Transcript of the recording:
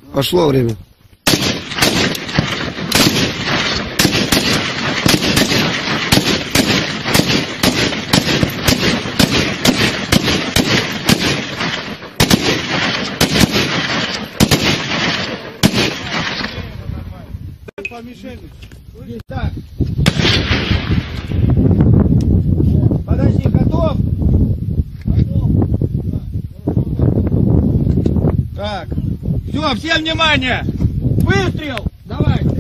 Пошло время. По мишени. Так. Подожди, готов? Так. Все, всем внимание! Выстрел! Давай!